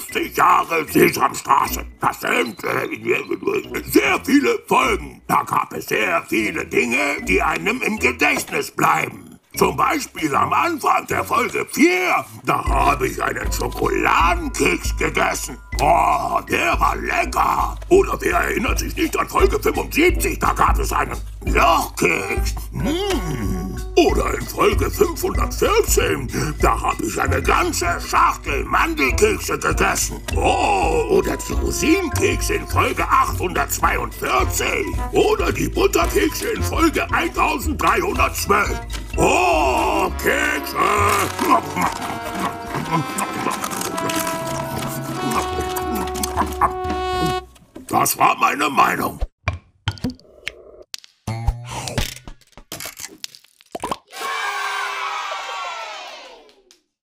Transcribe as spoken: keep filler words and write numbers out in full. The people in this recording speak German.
fünfzig Jahre Sesamstraße. Das sind äh, sehr viele Folgen. Da gab es sehr viele Dinge, die einem im Gedächtnis bleiben. Zum Beispiel am Anfang der Folge vier, da habe ich einen Schokoladenkeks gegessen. Oh, der war lecker. Oder wer erinnert sich nicht an Folge fünfundsiebzig, da gab es einen Lochkeks. Mmh. Oder in Folge fünfhundertvierzehn, da habe ich eine ganze Schachtel Mandelkekse gegessen. Oh, oder die Rosinenkekse in Folge achthundertzweiundvierzig. Oder die Butterkekse in Folge eintausenddreihundertzwölf. Oh, Kekse! Das war meine Meinung.